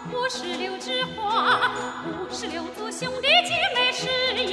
56枝花，56族兄弟姐妹是